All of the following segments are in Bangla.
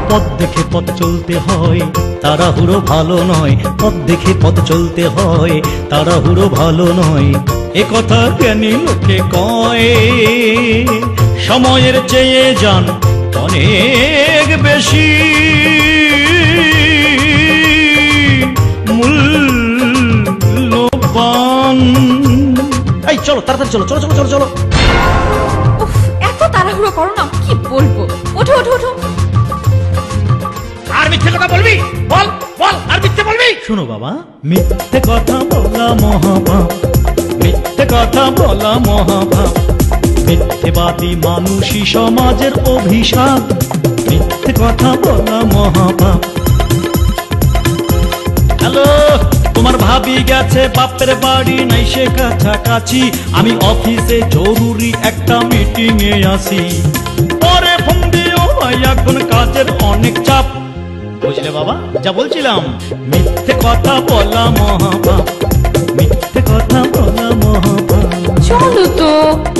পথ দেখে পথ চলতে হয়, তাড়াহুড়ো ভালো নয়। পথ দেখে পথ চলতে হয়, তাড়াহুড়ো ভালো নয়। এ কথা জ্ঞানী লোকে কয়, সময়ের চেয়ে যান অনেক বেশি মূল্যবান। এই চলো তাড়াতাড়ি চলো, চলো চলো চলো চলো। এত তাড়াহুড়ো করো না, কি বলবো। ওঠো ওঠো ওঠো। আর মিথ্যে কথা বলবি? বল বল, আর মিথ্যে বলবি? শোনো বাবা, মিথ্যে কথা বলা মহাপাপ, মিথ্যে কথা বলা মহাপাপ। মিথ্যেবাদী মানুষই সমাজের অভিশাপ, মিথ্যে কথা বলা মহাপাপ। হ্যালো, তোমার ভাবি গেছে বাপের বাড়ি, নাই সে কাছাকাছি। আমি অফিসে জরুরি একটা মিটিং এ আসি, পরে ফোন দিও ভাই, এখন কাজের অনেক চাপ। বুঝলে বাবা, যা বলছিলাম, মিথ্যে কথা বলা মহাপাপ, মিথ্যে কথা বলা মহাপাপ। চলো তো।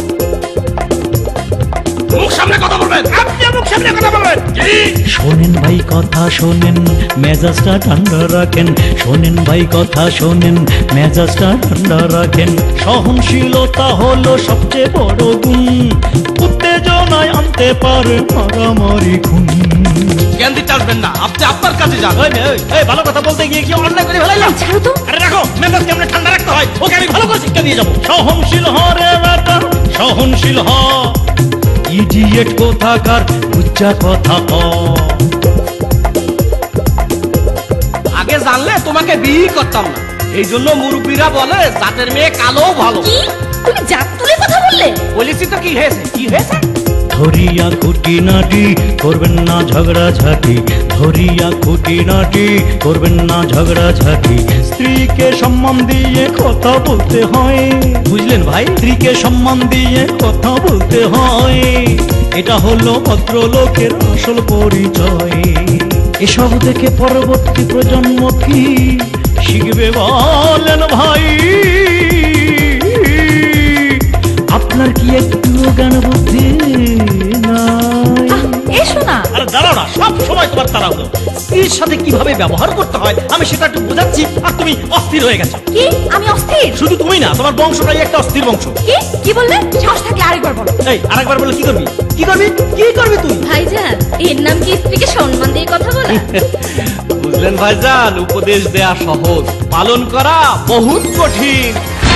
মুখ সামনে কথা বলবেন, আপনি মুখ সামনে কথা বলবেন। শোনেন ভাই কথা শোনেন, মেজাজটা ঠান্ডা রাখেন। শোনেন ভাই কথা শোনেন, মেজাজটা ঠান্ডা রাখেন। সহনশীলতা হলো সবচেয়ে বড় গুণ, উত্তেজনায় আনতে পারে মারামারি খুন। জ্ঞান দিতে আসবেন না, আপনি আপনার কাছে যান। ভালো কথা বলতে গিয়ে কি অন্যায় করে ফেলাইলাম? ছাড়ো তো। আরে রাখো, মেজাজ কেমন ঠান্ডা রাখতে হয়, ওকে আমি ভালো করে শিক্ষা দিয়ে যাবো। সহনশীল হ রে বেটা, সহনশীল হ। ইডিয়েট কোথাকার, উচ্চা কথা ক। আগে জানলে তোমাকে বিয়ে করতাম না, এই জন্য মুরব্বীরা বলে জাতের মেয়ে কালো ভালো। কি তুমি জাত তুলে কথা বললে? বলেছি তো, কি হয়েছে কি হয়েছে? ধরিয়া খুঁটিনাটি করবেন না ঝগড়াঝাটি, ধরিয়া খুঁটিনাটি করবেন না ঝগড়াঝাটি। স্ত্রীকে সম্মান দিয়ে কথা বলতে হয়, বুঝলেন ভাই? স্ত্রীকে সম্মান দিয়ে কথা বলতে হয়, এটা হলো ভদ্রলোকের আসল পরিচয়। এসব দেখে পরবর্তী প্রজন্ম কি শিখবে বলেন ভাই? আপনার কি একটু জ্ঞান বুদ্ধি নাই? এসো না। আরে দাঁড়াও না, সব সময় তোমার তাড়াহুড়ো। স্ত্রীর সাথে কিভাবে ব্যবহার করতে হয় আমি সেটা একটু বোঝাচ্ছি, আর তুমি অস্থির হয়ে গেছো। কি আমি অস্থির? শুধু তুমি না, তোমার বংশটাই একটা অস্থির বংশ। কি কি বললে? সাহস থাকলে আরেকবার বলো। এই আরেকবার বলে কি করবি? কি করবি? কি করবি তুই? ভাইজান, এর নাম কি স্ত্রীকে সম্মান দিয়ে কথা বলা? বুঝলেন ভাইজান, উপদেশ দেয়া সহজ, পালন করা বহুত কঠিন।